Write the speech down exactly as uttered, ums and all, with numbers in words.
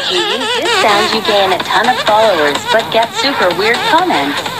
If you use this sound, you gain a ton of followers, but get super weird comments.